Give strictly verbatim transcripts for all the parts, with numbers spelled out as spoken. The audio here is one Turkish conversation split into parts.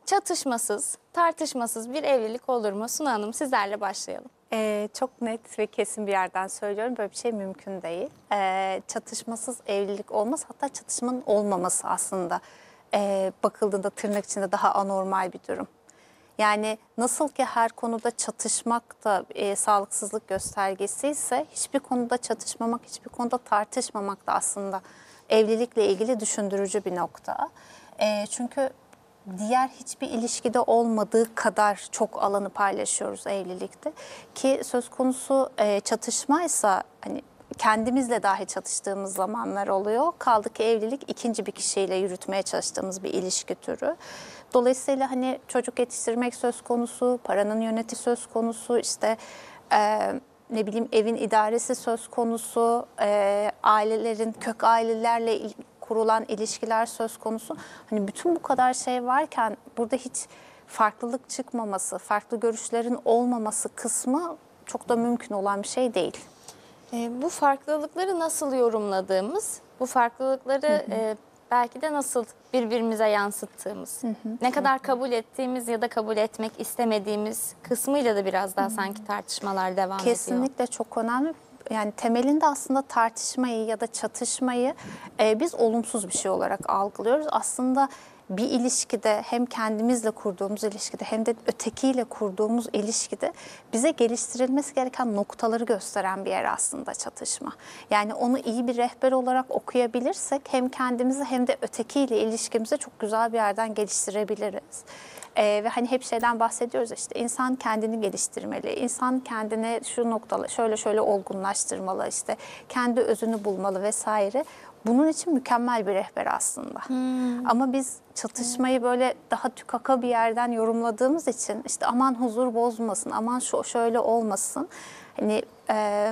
Çatışmasız, tartışmasız bir evlilik olur mu? Suna Hanım, sizlerle başlayalım. Ee, çok net ve kesin bir yerden söylüyorum. Böyle bir şey mümkün değil. Ee, çatışmasız evlilik olmaz. Hatta çatışmanın olmaması aslında ee, bakıldığında tırnak içinde daha anormal bir durum. Yani nasıl ki her konuda çatışmak da e, sağlıksızlık göstergesi ise hiçbir konuda çatışmamak, hiçbir konuda tartışmamak da aslında evlilikle ilgili düşündürücü bir nokta. E, çünkü diğer hiçbir ilişkide olmadığı kadar çok alanı paylaşıyoruz evlilikte. Ki söz konusu e, çatışmaysa hani kendimizle dahi çatıştığımız zamanlar oluyor. Kaldı ki evlilik ikinci bir kişiyle yürütmeye çalıştığımız bir ilişki türü. Dolayısıyla hani çocuk yetiştirmek söz konusu, paranın yöneti söz konusu, işte e, ne bileyim evin idaresi söz konusu, e, ailelerin, kök ailelerle il, kurulan ilişkiler söz konusu. Hani bütün bu kadar şey varken burada hiç farklılık çıkmaması, farklı görüşlerin olmaması kısmı çok da mümkün olan bir şey değil. E, bu farklılıkları nasıl yorumladığımız, bu farklılıkları hı hı. E, belki de nasıl birbirimize yansıttığımız, hı hı. ne kadar kabul ettiğimiz ya da kabul etmek istemediğimiz kısmıyla da biraz daha hı hı. sanki tartışmalar devam Kesinlikle ediyor. Kesinlikle çok önemli. Yani temelinde aslında tartışmayı ya da çatışmayı e, biz olumsuz bir şey olarak algılıyoruz. Aslında bir ilişkide hem kendimizle kurduğumuz ilişkide hem de ötekiyle kurduğumuz ilişkide bize geliştirilmesi gereken noktaları gösteren bir yer aslında çatışma. Yani onu iyi bir rehber olarak okuyabilirsek hem kendimizi hem de ötekiyle ilişkimizi çok güzel bir yerden geliştirebiliriz. Ee, ve hani hep şeyden bahsediyoruz, işte insan kendini geliştirmeli, insan kendine şu noktalı şöyle şöyle olgunlaştırmalı, işte kendi özünü bulmalı vesaire. Bunun için mükemmel bir rehber aslında. Hmm. Ama biz çatışmayı böyle daha tükaka bir yerden yorumladığımız için işte aman huzur bozmasın, aman şu şöyle olmasın. Hani e,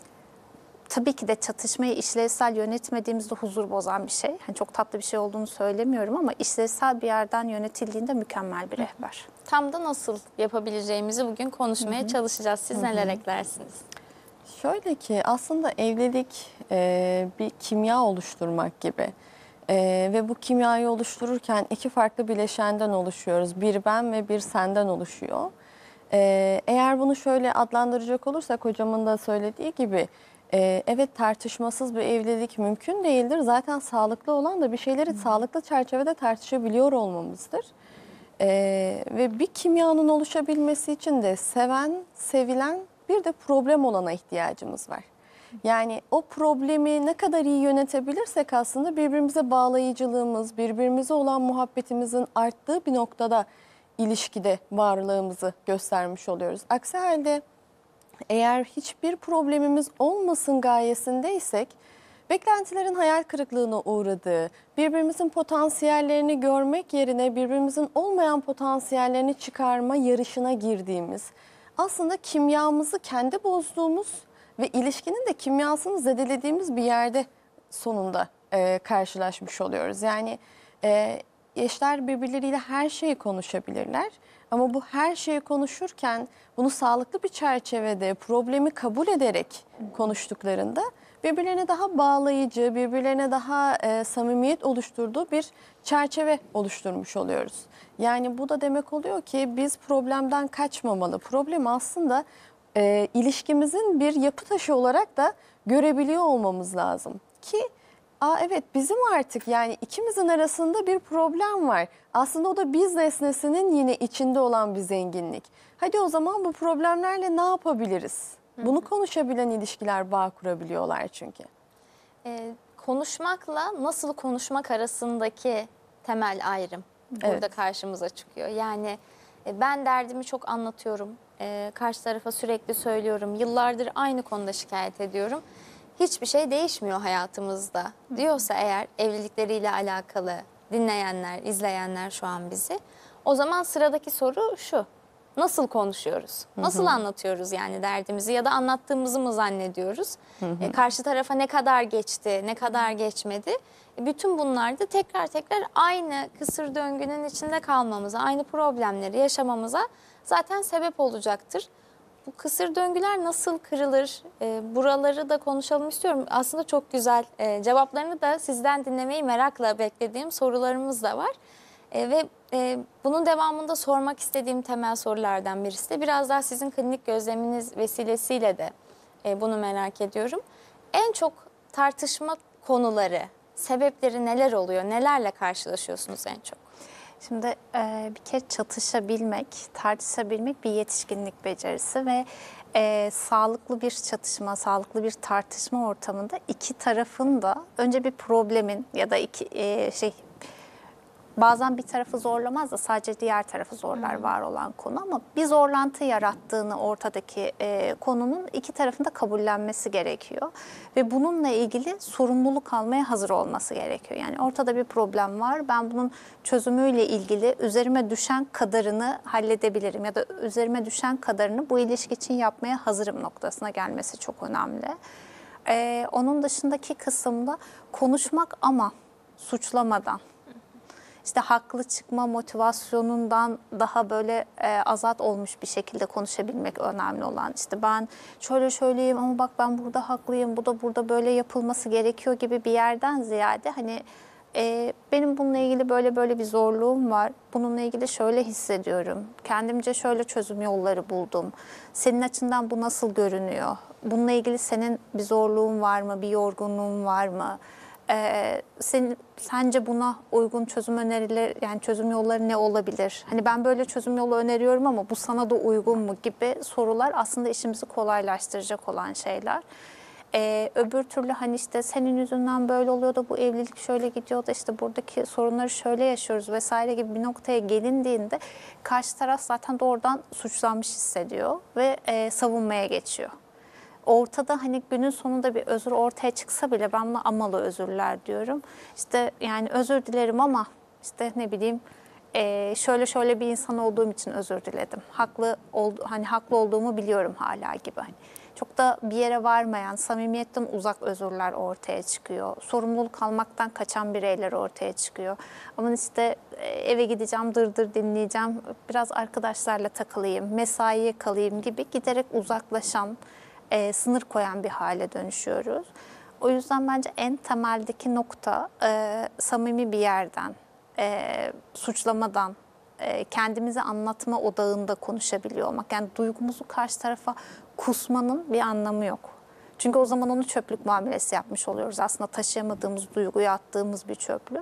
tabii ki de çatışmayı işlevsel yönetmediğimizde huzur bozan bir şey. Hani çok tatlı bir şey olduğunu söylemiyorum ama işlevsel bir yerden yönetildiğinde mükemmel bir rehber. Tam da nasıl yapabileceğimizi bugün konuşmaya Hı-hı. çalışacağız. Siz Hı-hı. neler eklersiniz? Şöyle ki aslında evlilik e, bir kimya oluşturmak gibi e, ve bu kimyayı oluştururken iki farklı bileşenden oluşuyoruz. Bir ben ve bir senden oluşuyor. E, eğer bunu şöyle adlandıracak olursak hocamın da söylediği gibi e, evet tartışmasız bir evlilik mümkün değildir. Zaten sağlıklı olan da bir şeyleri hmm. sağlıklı çerçevede tartışabiliyor olmamızdır. E, ve bir kimyanın oluşabilmesi için de seven, sevilen bir de problem olana ihtiyacımız var. Yani o problemi ne kadar iyi yönetebilirsek aslında birbirimize bağlayıcılığımız, birbirimize olan muhabbetimizin arttığı bir noktada ilişkide varlığımızı göstermiş oluyoruz. Aksi halde eğer hiçbir problemimiz olmasın gayesindeysek, beklentilerin hayal kırıklığına uğradığı, birbirimizin potansiyellerini görmek yerine birbirimizin olmayan potansiyellerini çıkarma yarışına girdiğimiz, aslında kimyamızı kendi bozduğumuz ve ilişkinin de kimyasını zedelediğimiz bir yerde sonunda e, karşılaşmış oluyoruz. Yani e, eşler birbirleriyle her şeyi konuşabilirler ama bu her şeyi konuşurken bunu sağlıklı bir çerçevede problemi kabul ederek konuştuklarında birbirlerine daha bağlayıcı, birbirlerine daha e, samimiyet oluşturduğu bir çerçeve oluşturmuş oluyoruz. Yani bu da demek oluyor ki biz problemden kaçmamalı. Problem aslında e, ilişkimizin bir yapı taşı olarak da görebiliyor olmamız lazım. Ki aa evet bizim artık yani ikimizin arasında bir problem var. Aslında o da biz nesnesinin yine içinde olan bir zenginlik. Hadi o zaman bu problemlerle ne yapabiliriz? Bunu konuşabilen ilişkiler bağ kurabiliyorlar çünkü. Ee, konuşmakla nasıl konuşmak arasındaki temel ayrım burada evet. karşımıza çıkıyor. Yani e, ben derdimi çok anlatıyorum, e, karşı tarafa sürekli söylüyorum, yıllardır aynı konuda şikayet ediyorum. Hiçbir şey değişmiyor hayatımızda diyorsa eğer evlilikleriyle alakalı dinleyenler, izleyenler şu an bizi, o zaman sıradaki soru şu: nasıl konuşuyoruz? Nasıl hı hı. anlatıyoruz yani derdimizi ya da anlattığımızı mı zannediyoruz? Hı hı. E, karşı tarafa ne kadar geçti, ne kadar geçmedi? E, bütün bunlarda tekrar tekrar aynı kısır döngünün içinde kalmamıza, aynı problemleri yaşamamıza zaten sebep olacaktır. Bu kısır döngüler nasıl kırılır? E, buraları da konuşalım istiyorum. Aslında çok güzel e, cevaplarını da sizden dinlemeyi merakla beklediğim sorularımız da var. E, ve e, bunun devamında sormak istediğim temel sorulardan birisi de biraz daha sizin klinik gözleminiz vesilesiyle de e, bunu merak ediyorum. En çok tartışma konuları, sebepleri neler oluyor? Nelerle karşılaşıyorsunuz en çok? Şimdi e, bir kere çatışabilmek, tartışabilmek bir yetişkinlik becerisi ve e, sağlıklı bir çatışma, sağlıklı bir tartışma ortamında iki tarafın da önce bir problemin ya da iki e, şey bazen bir tarafı zorlamaz da sadece diğer tarafı zorlar var olan konu, ama bir zorlantı yarattığını ortadaki e, konunun iki tarafın da kabullenmesi gerekiyor. Ve bununla ilgili sorumluluk almaya hazır olması gerekiyor. Yani ortada bir problem var, ben bunun çözümüyle ilgili üzerime düşen kadarını halledebilirim ya da üzerime düşen kadarını bu ilişki için yapmaya hazırım noktasına gelmesi çok önemli. E, onun dışındaki kısımda konuşmak ama suçlamadan. İşte haklı çıkma motivasyonundan daha böyle e, azat olmuş bir şekilde konuşabilmek önemli olan. İşte ben şöyle şöyleyim ama bak ben burada haklıyım, bu da burada böyle yapılması gerekiyor gibi bir yerden ziyade hani e, benim bununla ilgili böyle böyle bir zorluğum var. Bununla ilgili şöyle hissediyorum. Kendimce şöyle çözüm yolları buldum. Senin açından bu nasıl görünüyor? Bununla ilgili senin bir zorluğun var mı, bir yorgunluğun var mı? Ee, senin, sence buna uygun çözüm önerileri, yani çözüm yolları ne olabilir? Hani ben böyle çözüm yolu öneriyorum ama bu sana da uygun mu gibi sorular aslında işimizi kolaylaştıracak olan şeyler. Ee, öbür türlü hani işte senin yüzünden böyle oluyor da bu evlilik şöyle gidiyor da işte buradaki sorunları şöyle yaşıyoruz vesaire gibi bir noktaya gelindiğinde karşı taraf zaten doğrudan suçlanmış hissediyor ve e, savunmaya geçiyor. Ortada hani günün sonunda bir özür ortaya çıksa bile ben buna amalı özürler diyorum. İşte yani özür dilerim ama işte ne bileyim e, şöyle şöyle bir insan olduğum için özür diledim. Haklı ol, hani haklı olduğumu biliyorum hala gibi. Hani çok da bir yere varmayan, samimiyetten uzak özürler ortaya çıkıyor. Sorumluluk almaktan kaçan bireyler ortaya çıkıyor. Ama işte e, eve gideceğim, dırdır dinleyeceğim, biraz arkadaşlarla takılayım, mesaiye kalayım gibi giderek uzaklaşan, E, sınır koyan bir hale dönüşüyoruz. O yüzden bence en temeldeki nokta e, samimi bir yerden, e, suçlamadan, e, kendimizi anlatma odağında konuşabiliyor olmak. Yani duygumuzu karşı tarafa kusmanın bir anlamı yok. Çünkü o zaman onu çöplük muamelesi yapmış oluyoruz. Aslında taşıyamadığımız duyguyu attığımız bir çöplük.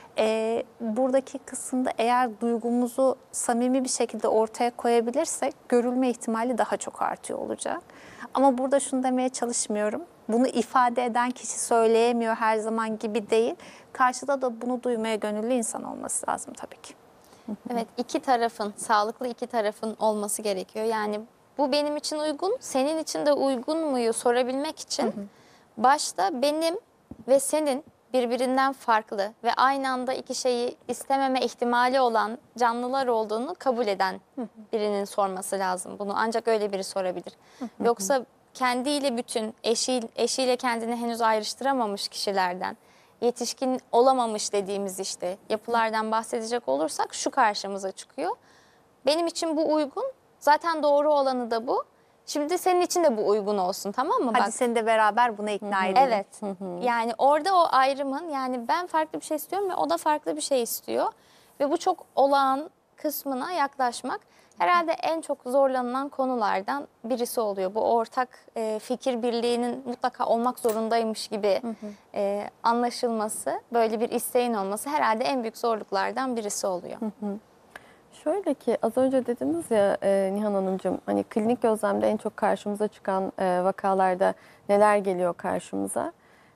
E, buradaki kısımda eğer duygumuzu samimi bir şekilde ortaya koyabilirsek görülme ihtimali daha çok artıyor olacak. Ama burada şunu demeye çalışmıyorum. Bunu ifade eden kişi söyleyemiyor her zaman gibi değil. Karşıda da bunu duymaya gönüllü insan olması lazım tabii ki. Evet, iki tarafın, sağlıklı iki tarafın olması gerekiyor. Yani bu benim için uygun, senin için de uygun muyu sorabilmek için hı hı. başta benim ve senin birbirinden farklı ve aynı anda iki şeyi istememe ihtimali olan canlılar olduğunu kabul eden hı hı. birinin sorması lazım bunu. Ancak öyle biri sorabilir. Hı hı. Yoksa kendiyle bütün, eşi, eşiyle kendini henüz ayrıştıramamış kişilerden, yetişkin olamamış dediğimiz işte yapılardan bahsedecek olursak şu karşımıza çıkıyor. Benim için bu uygun, zaten doğru olanı da bu. Şimdi senin için de bu uygun olsun, tamam mı? Hadi Bak, seni de beraber buna ikna edelim. evet. Yani orada o ayrımın, yani ben farklı bir şey istiyorum ve o da farklı bir şey istiyor. Ve bu çok olağan kısmına yaklaşmak herhalde en çok zorlanılan konulardan birisi oluyor. Bu ortak e, fikir birliğinin mutlaka olmak zorundaymış gibi hı hı. E, anlaşılması, böyle bir isteğin olması herhalde en büyük zorluklardan birisi oluyor. Hı hı. Şöyle ki az önce dediniz ya e, Nihan Hanımcığım, hani klinik gözlemde en çok karşımıza çıkan e, vakalarda neler geliyor karşımıza?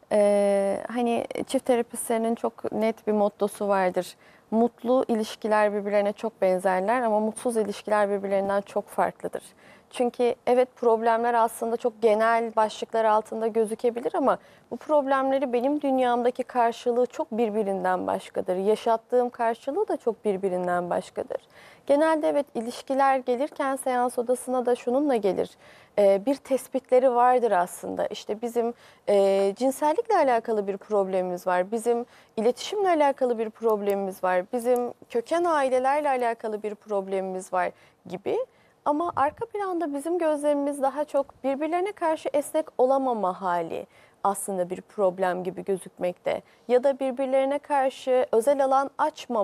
E, hani çift terapistlerinin çok net bir mottosu vardır. Mutlu ilişkiler birbirlerine çok benzerler ama mutsuz ilişkiler birbirlerinden çok farklıdır. Çünkü evet, problemler aslında çok genel başlıklar altında gözükebilir ama bu problemleri benim dünyamdaki karşılığı çok birbirinden başkadır. Yaşattığım karşılığı da çok birbirinden başkadır. Genelde evet, ilişkiler gelirken seans odasına da şununla gelir. Ee, bir tespitleri vardır aslında. İşte bizim e, cinsellikle alakalı bir problemimiz var. Bizim iletişimle alakalı bir problemimiz var. Bizim köken ailelerle alakalı bir problemimiz var gibi. Ama arka planda bizim gözlemimiz daha çok birbirlerine karşı esnek olamama hali aslında bir problem gibi gözükmekte. Ya da birbirlerine karşı özel alan açmama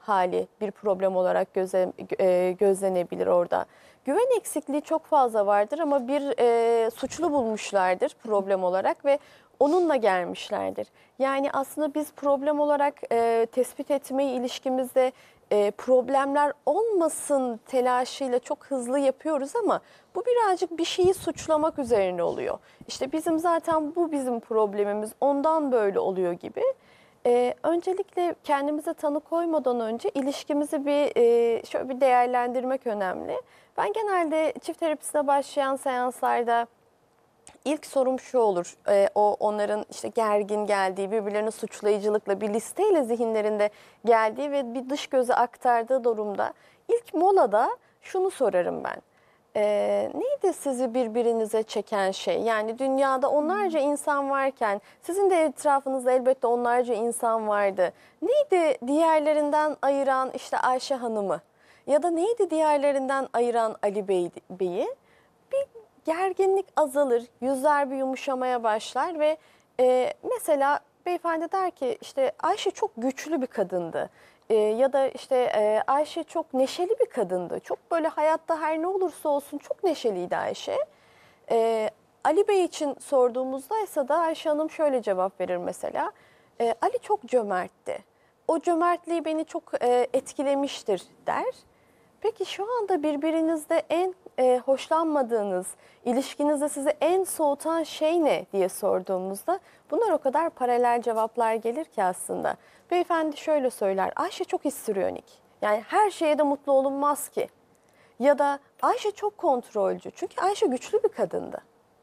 hali bir problem olarak göze, e, gözlenebilir orada. Güven eksikliği çok fazla vardır ama bir e, suçlu bulmuşlardır problem olarak ve onunla gelmişlerdir. Yani aslında biz problem olarak e, tespit etmeyi ilişkimizde e, problemler olmasın telaşıyla çok hızlı yapıyoruz ama bu birazcık bir şeyi suçlamak üzerine oluyor. İşte bizim zaten bu bizim problemimiz, ondan böyle oluyor gibi. Ee, öncelikle kendimize tanı koymadan önce ilişkimizi bir e, şöyle bir değerlendirmek önemli. Ben genelde çift terapisine başlayan seanslarda ilk sorum şu olur. Ee, o onların işte gergin geldiği, birbirlerini suçlayıcılıkla bir listeyle zihinlerinde geldiği ve bir dış göze aktardığı durumda ilk molada şunu sorarım ben. Ee, neydi sizi birbirinize çeken şey? Yani dünyada onlarca insan varken sizin de etrafınızda elbette onlarca insan vardı. Neydi diğerlerinden ayıran işte Ayşe Hanım'ı? Ya da neydi diğerlerinden ayıran Ali Bey, Bey'i? Bir gerginlik azalır, yüzler bir yumuşamaya başlar ve e, mesela beyefendi der ki işte Ayşe çok güçlü bir kadındı. E, ya da işte e, Ayşe çok neşeli bir kadındı. Çok böyle hayatta her ne olursa olsun çok neşeliydi Ayşe. E, Ali Bey için sorduğumuzda ise da Ayşe Hanım şöyle cevap verir mesela. E, Ali çok cömertti. O cömertliği beni çok e, etkilemiştir der. Peki şu anda birbirinizde en e, hoşlanmadığınız, ilişkinizde sizi en soğutan şey ne diye sorduğumuzda bunlar o kadar paralel cevaplar gelir ki aslında. Beyefendi şöyle söyler, Ayşe çok histrionik. Yani her şeye de mutlu olunmaz ki. Ya da Ayşe çok kontrolcü. Çünkü Ayşe güçlü bir kadındı.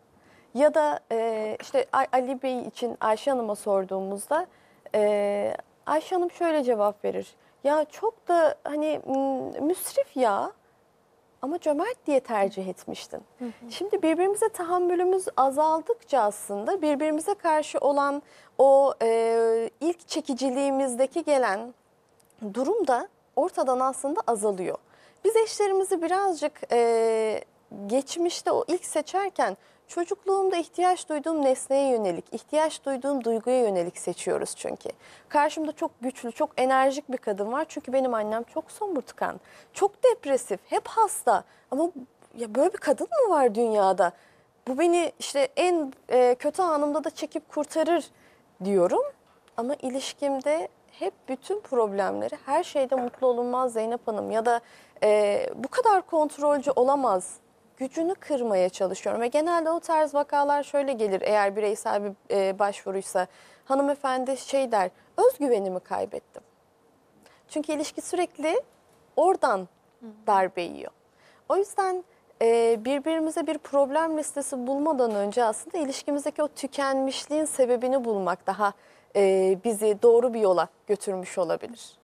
Ya da e, işte Ali Bey için Ayşe Hanım'a sorduğumuzda e, Ayşe Hanım şöyle cevap verir. Ya çok da hani müsrif ya ama cömert diye tercih etmiştin. Hı hı. Şimdi birbirimize tahammülümüz azaldıkça aslında birbirimize karşı olan o e, ilk çekiciliğimizdeki gelen durum da ortadan aslında azalıyor. Biz eşlerimizi birazcık e, geçmişte o ilk seçerken çocukluğumda ihtiyaç duyduğum nesneye yönelik, ihtiyaç duyduğum duyguya yönelik seçiyoruz çünkü. Karşımda çok güçlü, çok enerjik bir kadın var. Çünkü benim annem çok somurtkan, çok depresif, hep hasta. Ama ya böyle bir kadın mı var dünyada? Bu beni işte en e, kötü anımda da çekip kurtarır diyorum. Ama ilişkimde hep bütün problemleri, her şeyde mutlu olunmaz Zeynep Hanım ya da e, bu kadar kontrolcü olamaz gücünü kırmaya çalışıyorum. Ve genelde o tarz vakalar şöyle gelir eğer bireysel bir e, başvuruysa. Hanımefendi şey der, özgüvenimi kaybettim. Çünkü ilişki sürekli oradan darbe yiyor. O yüzden e, birbirimize bir problem listesi bulmadan önce aslında ilişkimizdeki o tükenmişliğin sebebini bulmak daha e, bizi doğru bir yola götürmüş olabilir.